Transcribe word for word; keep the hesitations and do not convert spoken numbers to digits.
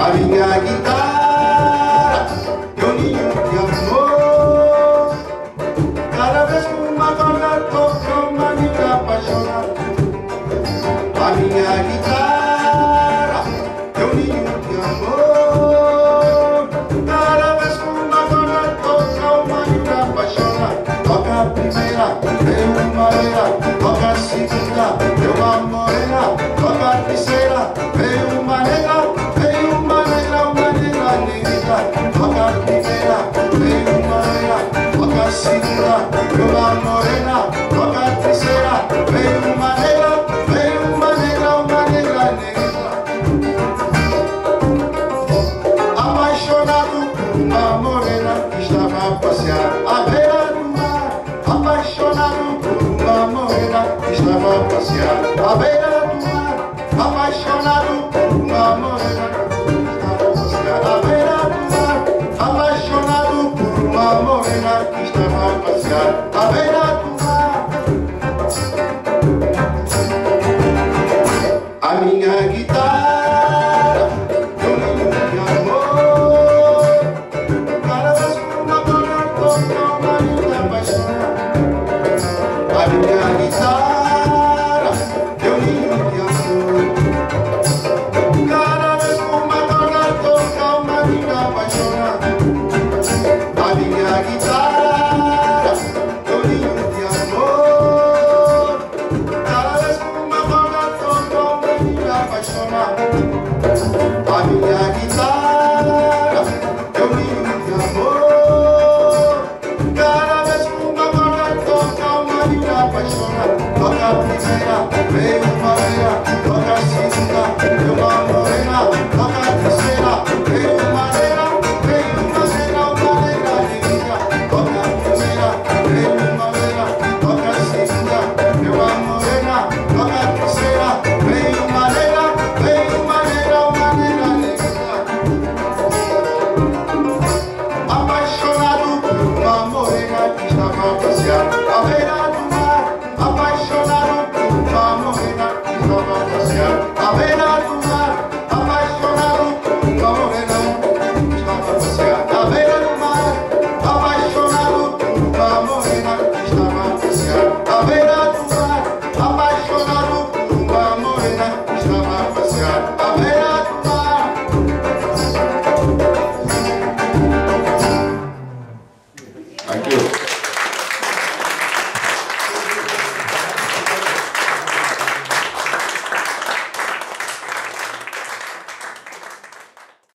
a minha guitarra é um ninho de amor. Cada vez que uma corda toca, uma menina apaixonada. A minha guitarra é um ninho de amor. Cada vez que uma corda toca, uma menina apaixonada. Toca a primeira, vem uma loira. Toca a segunda, vem uma morena. Toca a terceira, vem uma negra. Vem uma negra, uma negra negra. Toca a primeira, vem uma loira. Toca a segunda, vem uma morena. Toca a terceira, vem uma negra. Vem uma negra, uma negra negra. Apaixonado por uma morena que estava a passear à beira do mar. Apaixonado por uma morena que estava a passear à beira